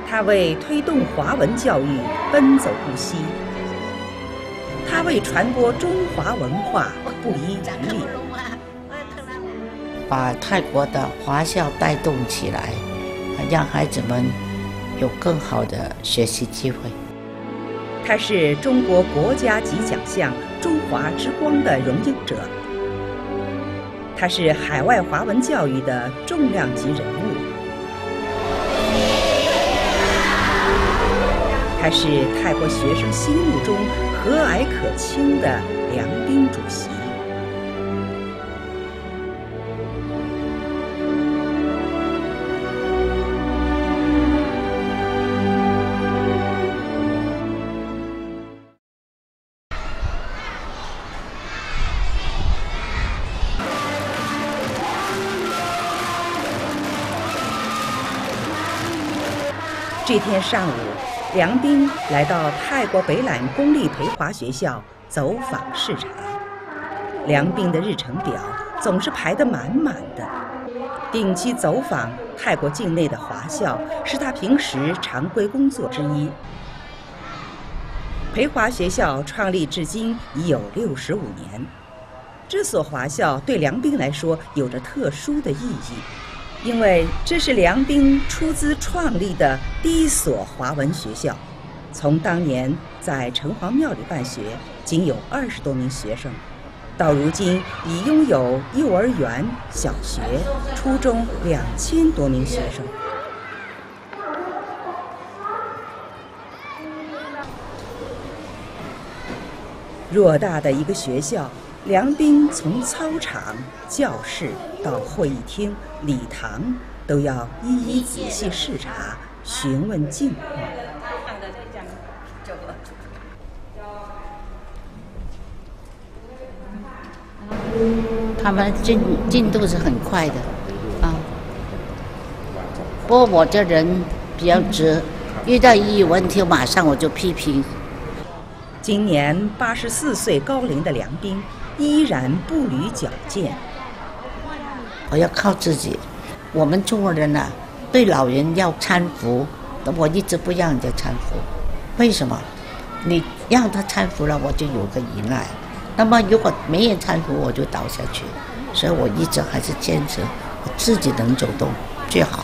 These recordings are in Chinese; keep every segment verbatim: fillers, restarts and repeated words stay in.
他为推动华文教育奔走不息，他为传播中华文化不遗余力， 把泰国的华校带动起来，让孩子们有更好的学习机会。 他是中国国家级奖项“中华之光”的荣膺者，他是海外华文教育的重量级人物，他是泰国学生心目中和蔼可亲的梁斌主席。这天上午，梁斌来到泰国北榄公立培华学校走访视察。梁斌的日程表总是排得满满的，定期走访泰国境内的华校是他平时常规工作之一。培华学校创立至今已有六十五年，这所华校对梁斌来说有着特殊的意义。因为这是梁斌出资创立的第一所华文学校，从当年在城隍庙里办学，仅有二十多名学生，到如今已拥有幼儿园、小学、初中两千多名学生。偌大的一个学校，梁斌从操场、教室到会议厅、礼堂，都要一一仔细视察，询问近况。 他们进进度是很快的，啊。不过我这人比较直，遇到一有问题，马上我就批评。 今年八十四岁高龄的梁斌依然步履矫健。 我要靠自己。我们中国人啊，对老人要搀扶，我一直不让人家搀扶。为什么？你让他搀扶了，我就有个依赖。那么如果没人搀扶，我就倒下去。所以我一直还是坚持我自己能走动最好。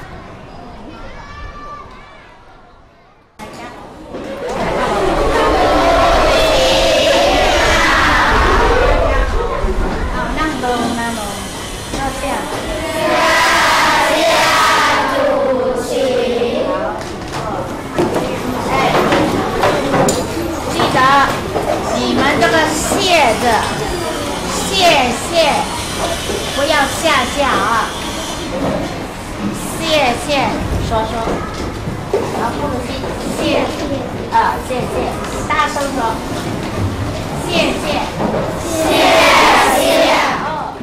你们这个谢字，谢谢，不要下下啊！谢谢，说说，然后不是谢谢，啊，谢谢，大声说，谢谢，谢谢。哦，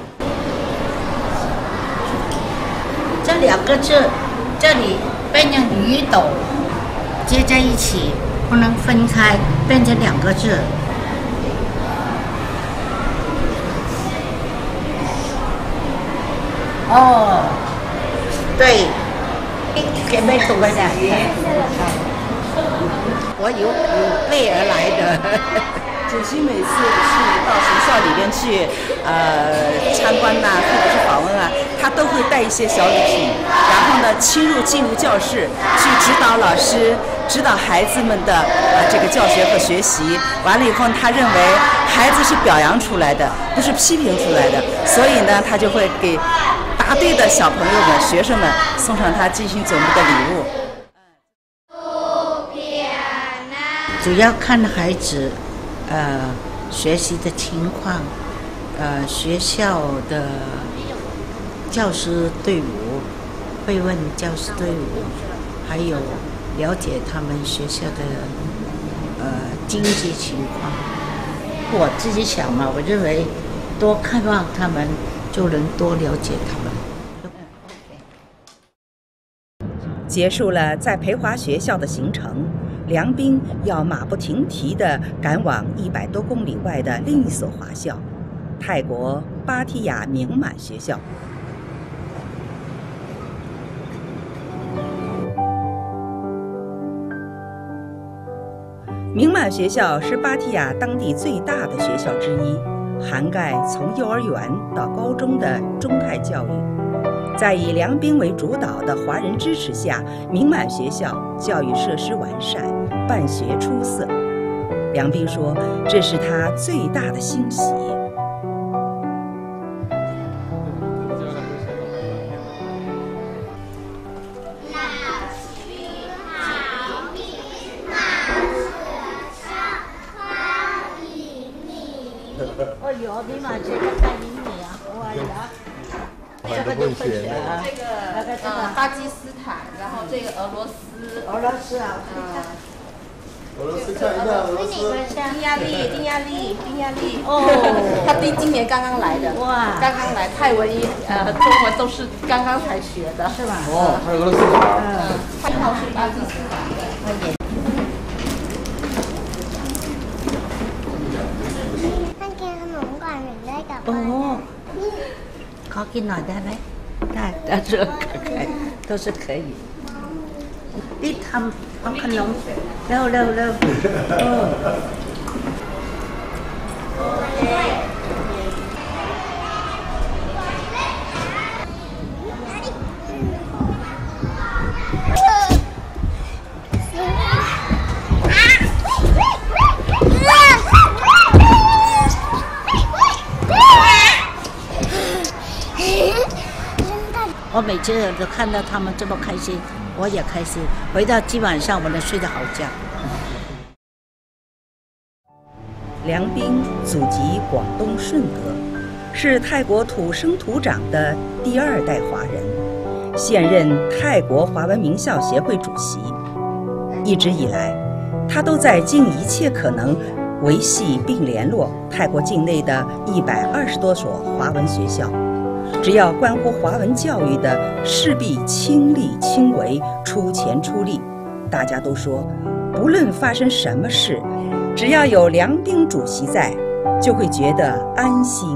这两个字，这里变成鱼斗，接在一起，不能分开，变成两个字。哦，对，前面读了的，我有有备而来的。 主席每次去到学校里边去，呃，参观呐、啊，或者是访问啊，他都会带一些小礼品，然后呢，亲入进入教室去指导老师，指导孩子们的呃这个教学和学习。完了以后，他认为孩子是表扬出来的，不是批评出来的，所以呢，他就会给答对的小朋友们、学生们送上他进行总部的礼物。 主要看孩子。呃，学习的情况，呃，学校的教师队伍，会问教师队伍，还有了解他们学校的呃经济情况。我自己想嘛，我认为多看望他们，就能多了解他们。 结束了在培华学校的行程，梁斌要马不停蹄地赶往一百多公里外的另一所华校——泰国芭提雅名满学校。 明满学校是芭提雅当地最大的学校之一，涵盖从幼儿园到高中的中泰教育。在以梁斌为主导的华人支持下，明满学校教育设施完善，办学出色。梁斌说，这是他最大的欣喜。 哦哟，明满学校带领你啊！哇呀，这个就会学啊。 这个呃巴基斯坦，然后这个俄罗斯。 俄罗斯啊， 俄罗斯看一下，俄罗斯。 丁亚丽，丁亚丽，丁亚丽。哦，他第今年刚刚来的。哇。刚刚来，泰文、呃中文都是刚刚才学的。是吧？ 哦，他是俄罗斯小孩。 嗯，他号是巴基斯坦的。 哦，ขอกินหน่อยได้ไหมได้ได้เรื่อง都是可以รีบทำเอาขนมเร็วเร็วเร็วเออ我每次都看到他们这么开心，我也开心。回到今晚上，我能睡得好觉。 梁斌祖籍广东顺德，是泰国土生土长的第二代华人，现任泰国华文名校协会主席。一直以来，他都在尽一切可能维系并联络泰国境内的一百二十多所华文学校。只要关乎华文教育的，势必亲力亲为，出钱出力。大家都说，不论发生什么事，只要有梁斌主席在，就会觉得安心。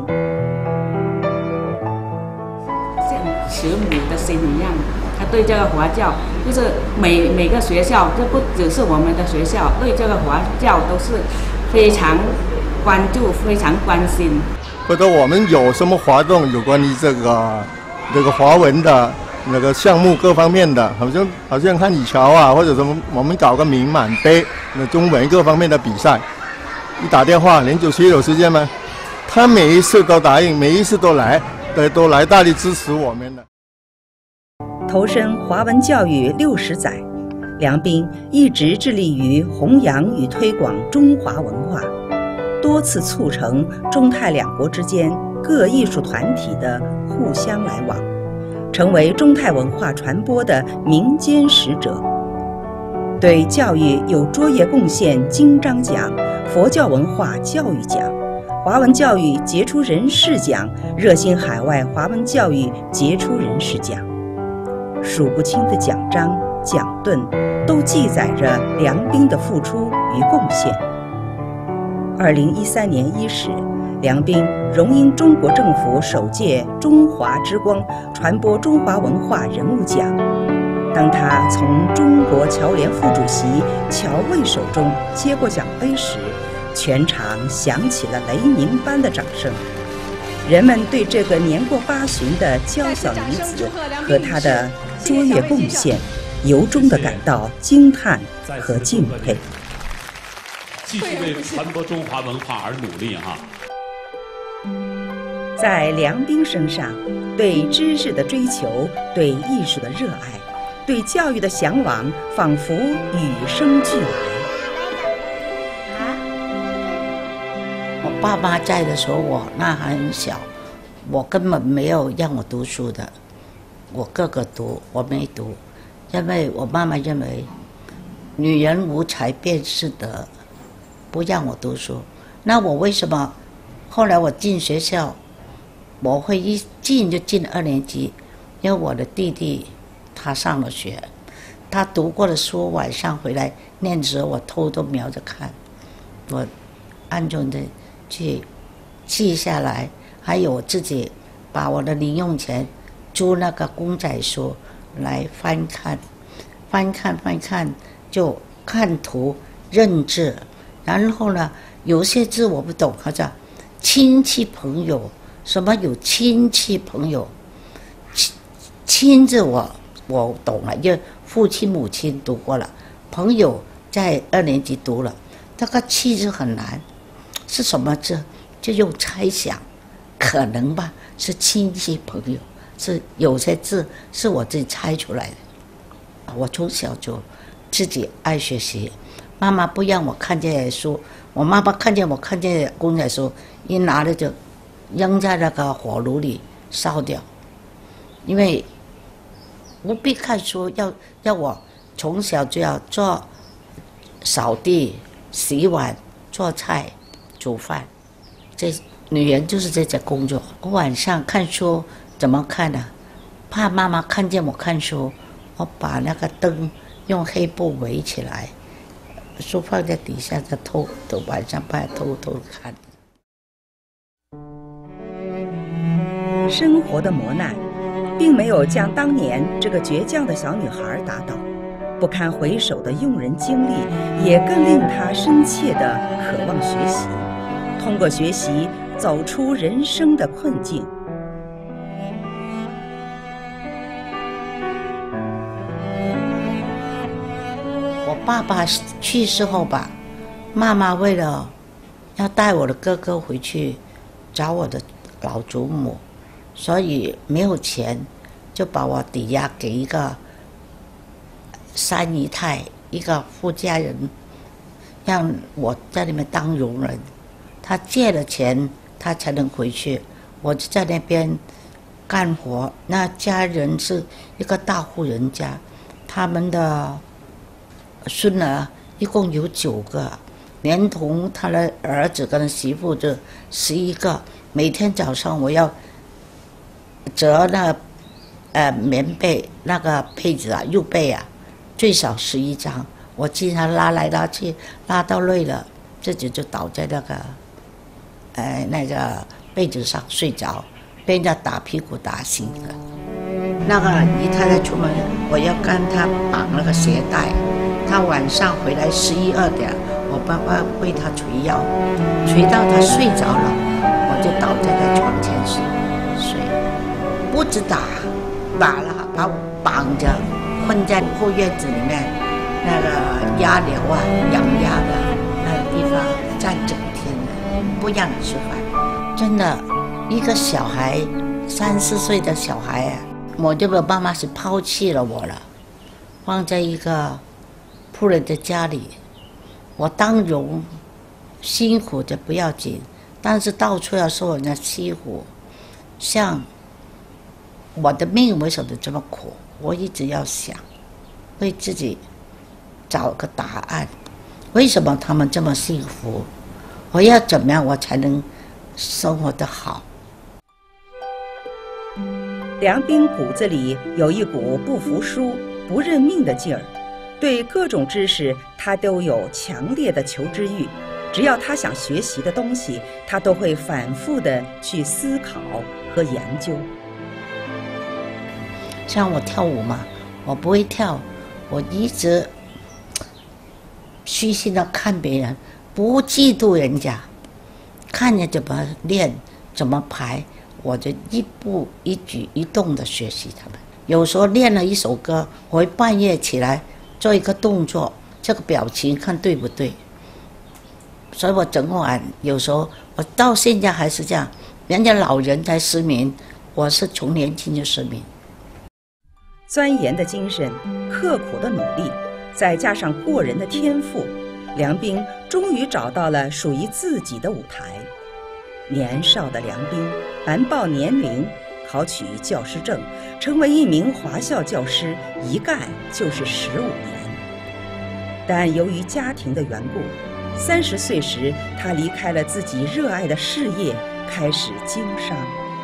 像慈母的心一样，他对这个华教，就是每每个学校，这不只是我们的学校，对这个华教都是非常关注、非常关心。 或者我们有什么活动有关于这个这个华文的那个项目各方面的，好像好像看以桥啊，或者什么，我们搞个明满杯，那中文各方面的比赛，一打电话，林主席有时间吗？他每一次都答应，每一次都来，对，都来大力支持我们的。 投身华文教育六十载，梁斌一直致力于弘扬与推广中华文化。多次促成中泰两国之间各艺术团体的互相来往，成为中泰文化传播的民间使者。对教育有卓越贡献金章奖、佛教文化教育奖、华文教育杰出人士奖、热心海外华文教育杰出人士奖，数不清的奖章、奖盾都记载着梁斌的付出与贡献。二零一三年伊始，梁斌荣膺中国政府首届中华之光传播中华文化人物奖。当他从中国侨联副主席乔卫手中接过奖杯时，全场响起了雷鸣般的掌声。人们对这个年过八旬的娇小女子和她的卓越贡献，由衷地感到惊叹和敬佩。 继续为传播中华文化而努力哈。 在梁斌身上，对知识的追求，对艺术的热爱，对教育的向往，仿佛与生俱来。 我爸妈在的时候，我那还很小，我根本没有让我读书的。我哥哥读，我没读，因为我妈妈认为女人无才便是德。不让我读书，那我为什么后来我进学校，我会一进就进二年级？因为我的弟弟他上了学，他读过的书晚上回来念着，我偷偷瞄着看，我暗中的去记下来，还有我自己把我的零用钱租那个公仔书来翻看，翻看翻看就看图。 认字，然后呢，有些字我不懂，或者亲戚朋友，什么有亲戚朋友，亲亲字我我懂了，因为父亲母亲读过了，朋友在二年级读了，这个戚字很难，是什么字？就用猜想，可能吧，是亲戚朋友，是有些字是我自己猜出来的。我从小就自己爱学习，妈妈不让我看这些书，我妈妈看见我看这些公仔书，一拿了就扔在那个火炉里烧掉，因为不必看书，要要我从小就要做扫地、洗碗、做菜、煮饭，这女人就是这些工作。我晚上看书怎么看呢？怕妈妈看见我看书，我把那个灯用黑布围起来，书放在底下，就偷偷晚上把偷偷看。 生活的磨难，并没有将当年这个倔强的小女孩打倒，不堪回首的用人经历，也更令她深切地渴望学习，通过学习走出人生的困境。 我爸爸去世后吧，妈妈为了要带我的哥哥回去找我的老祖母，所以没有钱，就把我抵押给一个三姨太，一个富家人，让我在那边当佣人。他借了钱，他才能回去。我就在那边干活。那家人是一个大户人家，他们的孙儿一共有九个，连同他的儿子跟媳妇就十一个。每天早上我要折那呃棉被那个被子啊，褥被啊，最少十一张。我经常拉来拉去，拉到累了，自己就倒在那个呃那个被子上睡着，被人家打屁股打醒了。那个姨太太出门，我要跟她绑那个鞋带。她晚上回来十一二点，我爸爸为她捶腰，捶到她睡着了，我就倒在她床前睡。不止打，打了把我绑着，困在后院子里面那个鸭寮啊、养鸭的那个地方站整天的，不让你吃饭。真的，一个小孩三四岁的小孩啊，我这个妈妈是抛弃了我了，放在一个仆人的家里。我当佣辛苦的不要紧，但是到处要受人家欺负。像我的命为什么这么苦？我一直要想，为自己找个答案。为什么他们这么幸福？我要怎么样我才能生活得好？ 梁冰骨子里有一股不服输、不认命的劲儿，对各种知识他都有强烈的求知欲。只要他想学习的东西，他都会反复的去思考和研究。 像我跳舞嘛，我不会跳，我一直虚心的看别人，不嫉妒人家，看着怎么练，怎么排，我就一步一举一动的学习他们。有时候练了一首歌，我会半夜起来做一个动作，这个表情看对不对。所以我整晚有时候我到现在还是这样，人家老人才失眠，我是从年轻就失眠。 钻研的精神，刻苦的努力，再加上过人的天赋，梁冰终于找到了属于自己的舞台。年少的梁冰瞒报年龄，考取教师证，成为一名华校教师，一干就是十五年。但由于家庭的缘故，三十岁时他离开了自己热爱的事业，开始经商。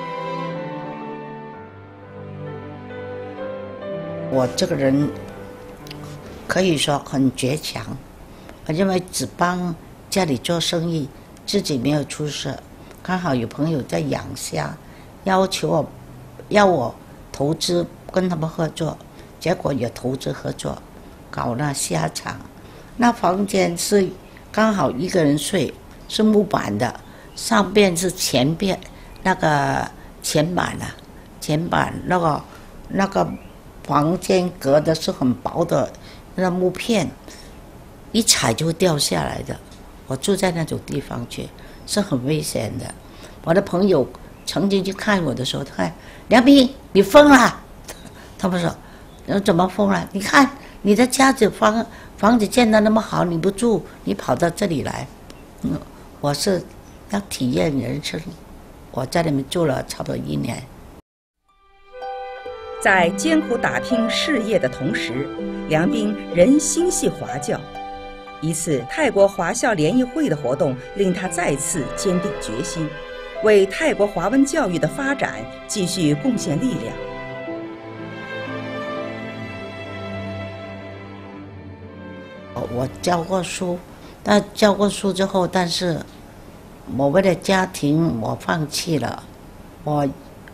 我这个人可以说很倔强，我认为只帮家里做生意，自己没有出色。刚好有朋友在养虾，要求我要我投资跟他们合作，结果也投资合作，搞那虾场， 那房间是刚好一个人睡，是木板的，上边是前边那个前板啊，前板那个那个房间隔的是很薄的那个木片，一踩就会掉下来的。我住在那种地方去，是很危险的。我的朋友曾经去看我的时候，他看梁斌，你疯了？他们说，我怎么疯了？你看你的家子房房子建得那么好，你不住，你跑到这里来。嗯，我是要体验人生，我在那边住了差不多一年。 在艰苦打拼事业的同时，梁斌仍心系华教。一次泰国华校联谊会的活动令他再次坚定决心，为泰国华文教育的发展继续贡献力量。 我教过书，但教过书之后，但是我为了家庭，我放弃了。我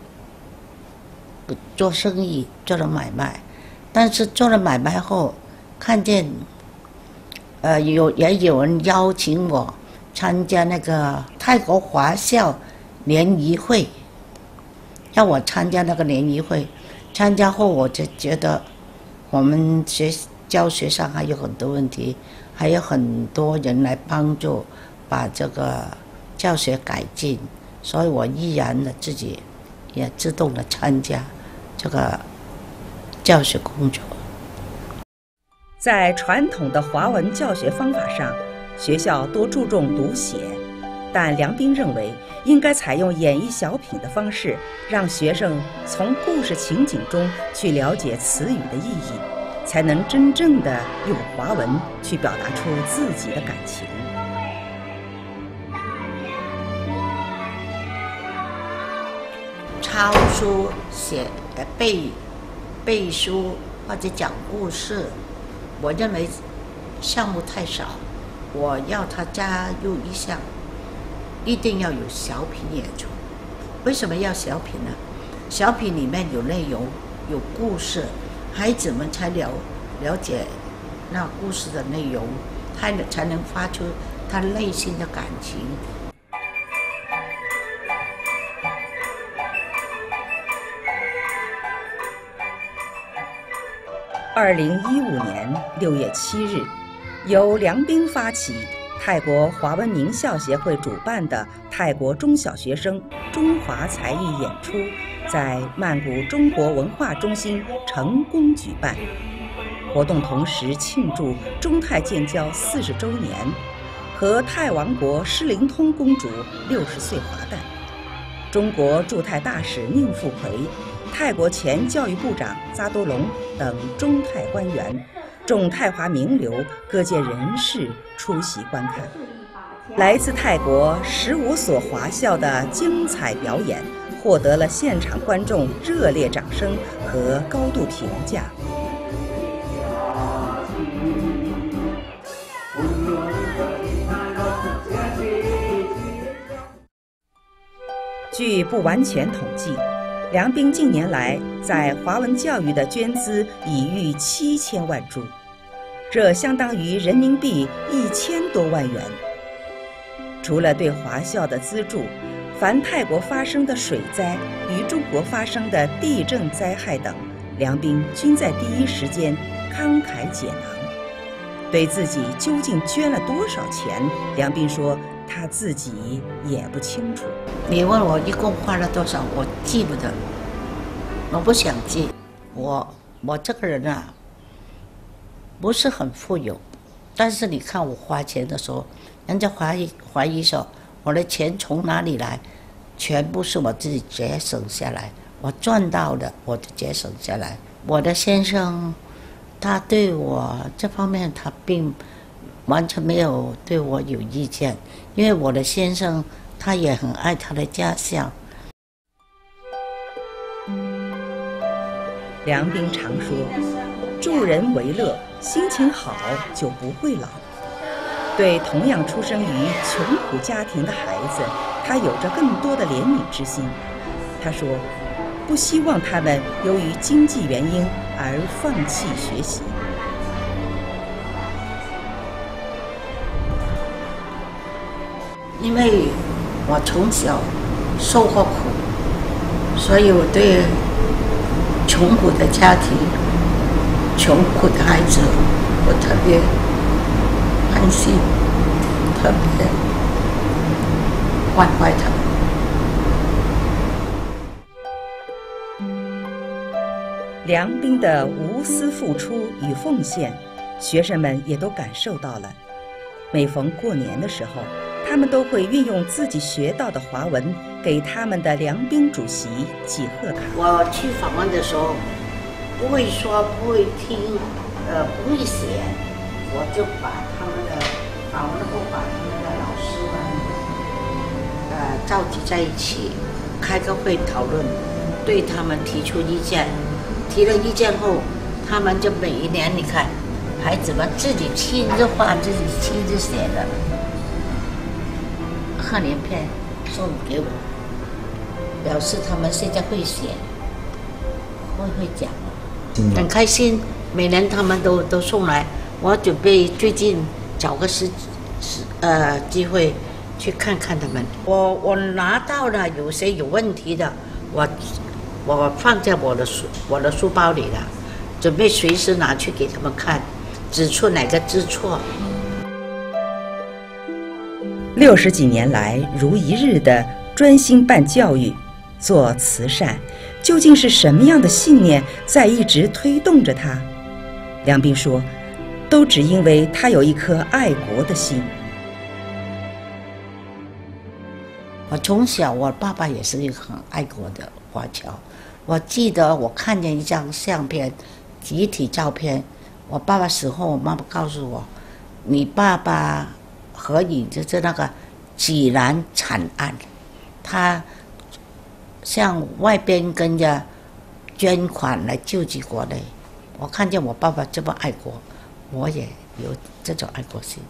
做生意，做了买卖，但是做了买卖后，看见。呃，有也有人邀请我参加那个泰国华校联谊会，要我参加那个联谊会。参加后，我就觉得我们学教学上还有很多问题，还有很多人来帮助把这个教学改进，所以我毅然的自己也自动的参加这个教学工作。 在传统的华文教学方法上，学校多注重读写，但梁斌认为应该采用演绎小品的方式，让学生从故事情景中去了解词语的意义，才能真正的用华文去表达出自己的感情。 抄书、写、背、背书或者讲故事。我认为项目太少，我要他加入一项，一定要有小品演出。为什么要小品呢？小品里面有内容，有故事，孩子们才了了解那故事的内容，他才能发出他内心的感情。 二零一五年六月七日，由梁斌发起，泰国华文名校协会主办的泰国中小学生中华才艺演出，在曼谷中国文化中心成功举办。活动同时庆祝中泰建交四十周年和泰王国诗灵通公主六十岁华诞。中国驻泰大使宁富奎、泰国前教育部长扎多隆等中泰官员、众泰华名流、各界人士出席观看。来自泰国十五所华校的精彩表演，获得了现场观众热烈掌声和高度评价。据不完全统计，梁斌近年来在华文教育的捐资已逾七千万铢，这相当于人民币一千多万元。除了对华校的资助，凡泰国发生的水灾与中国发生的地震灾害等，梁斌均在第一时间慷慨解囊。对自己究竟捐了多少钱，梁斌说他自己也不清楚。 你问我一共花了多少，我记不得，我不想记。我我这个人啊，不是很富有，但是你看我花钱的时候，人家怀疑怀疑说我的钱从哪里来，全部是我自己节省下来，我赚到的我就节省下来。我的先生，他对我这方面他并完全没有对我有意见，因为我的先生他也很爱他的家乡。 梁斌常说，助人为乐，心情好就不会老。对同样出生于穷苦家庭的孩子，他有着更多的怜悯之心。他说，不希望他们由于经济原因而放弃学习。 因为我从小受过苦，所以我对穷苦的家庭、穷苦的孩子，我特别关心，特别关怀他们。 梁斌的无私付出与奉献，学生们也都感受到了。每逢过年的时候，他们都会运用自己学到的华文，给他们的梁斌主席寄贺卡。 我去访问的时候，不会说，不会听，呃，不会写，我就把他们的访问后，把他们的老师们，呃，召集在一起，开个会讨论，对他们提出意见。提了意见后，他们就每一年，你看，孩子们自己亲自画、自己亲自写的贺年片送给我，表示他们现在会写，会会讲了，很开心。每年他们都都送来，我准备最近找个时时呃机会去看看他们。我我拿到了有些有问题的，我。我放在我的书我的书包里了，准备随时拿去给他们看，指出哪个知错。 六十几年来如一日的专心办教育、做慈善，究竟是什么样的信念在一直推动着他？梁斌说，都只因为他有一颗爱国的心。 我从小，我爸爸也是一个很爱国的华侨。我记得我看见一张相片，集体照片。我爸爸死后，我妈妈告诉我，你爸爸合影就是那个济南惨案，他向外边跟着捐款来救济国内。我看见我爸爸这么爱国，我也有这种爱国心。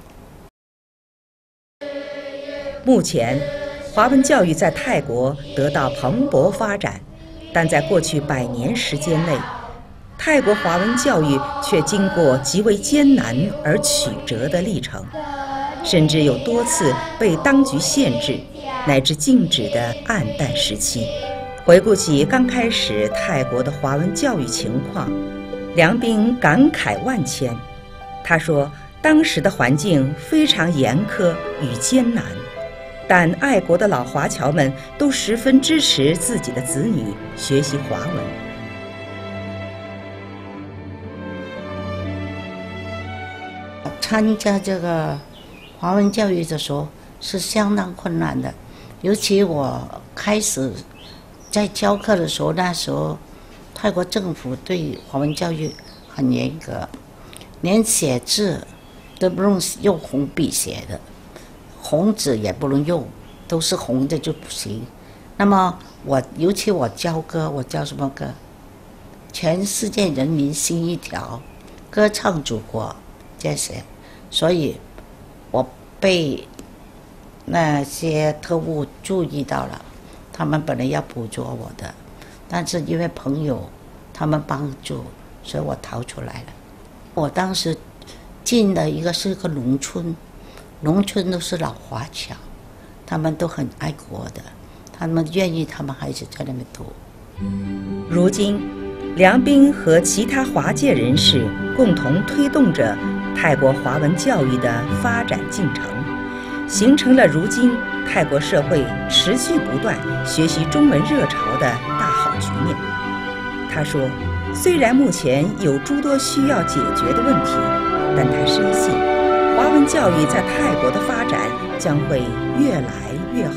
目前，华文教育在泰国得到蓬勃发展，但在过去百年时间内，泰国华文教育却经过极为艰难而曲折的历程，甚至有多次被当局限制乃至禁止的暗淡时期。回顾起刚开始泰国的华文教育情况，梁斌感慨万千。他说，当时的环境非常严苛与艰难，但爱国的老华侨们都十分支持自己的子女学习华文。 参加这个华文教育的时候是相当困难的，尤其我开始在教课的时候，那时候泰国政府对华文教育很严格，连写字都不用用红笔写的，红纸也不能用，都是红的就不行。那么我尤其我教歌，我教什么歌？全世界人民心一条，歌唱祖国这些，所以我被那些特务注意到了，他们本来要捕捉我的，但是因为朋友他们帮助，所以我逃出来了。我当时进的一个是个农村，农村都是老华侨，他们都很爱国的，他们愿意他们孩子在那边读。 如今，梁斌和其他华界人士共同推动着泰国华文教育的发展进程，形成了如今泰国社会持续不断学习中文热潮的大好局面。他说，虽然目前有诸多需要解决的问题，但他深信华文教育在泰国的发展将会越来越好。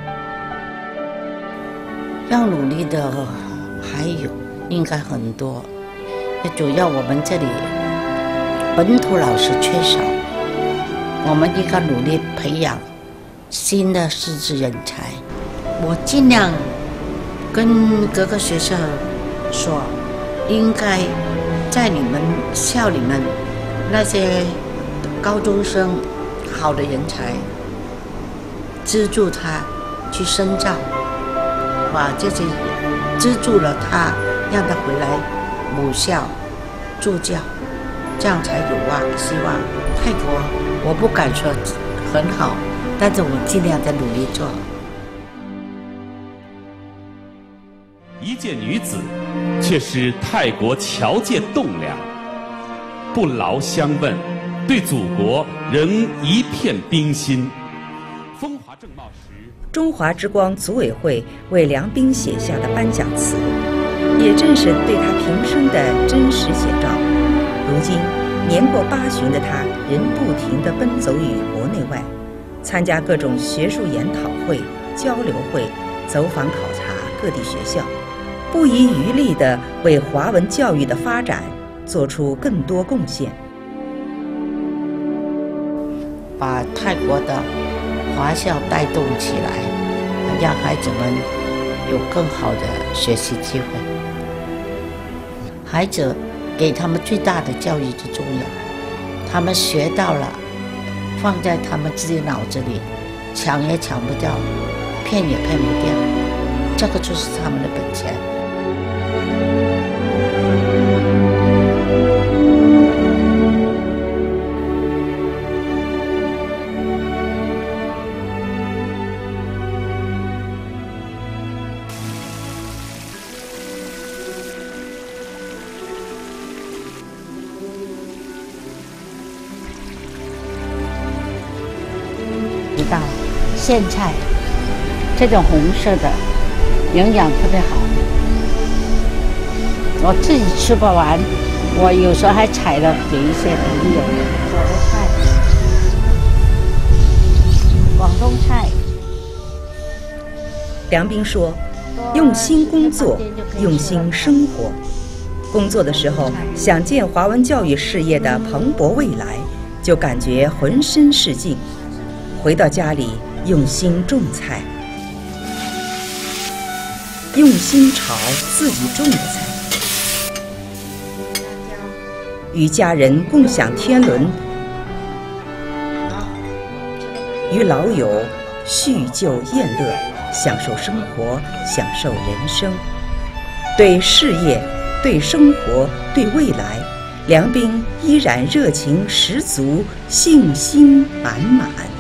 要努力的还有应该很多，主要我们这里本土老师缺少，我们应该努力培养新的师资人才。我尽量跟各个学校说，应该在你们校里面那些高中生好的人才，资助他去深造，把这些资助了他，让他回来母校助教，这样才有望希望。泰国我不敢说很好， 但是我尽量在努力做。 一介女子，却使泰国侨界栋梁，不劳相问，对祖国仍一片冰心。风华正茂时， 中华之光组委会为梁斌写下的颁奖词，也正是对他平生的真实写照。如今年过八旬的他，仍不停地奔走于国内外，参加各种学术研讨会、交流会，走访考察各地学校，不遗余力地为华文教育的发展做出更多贡献， 把泰国的华校带动起来，让孩子们有更好的学习机会。孩子给他们最大的教育之重要，他们学到了，放在他们自己脑子里，抢也抢不掉，骗也骗不掉，这个就是他们的本钱。知道苋菜这种红色的营养特别好，我自己吃不完，我有时候还采了给一些朋友。我的菜，广东菜。 梁斌说：“用心工作，用心生活。工作的时候想见华文教育事业的蓬勃未来，就感觉浑身是劲。回到家里，用心种菜，用心炒自己种的菜，与家人共享天伦，与老友叙旧宴乐，享受生活，享受人生。对事业，对生活，对未来，梁斌依然热情十足，信心满满。”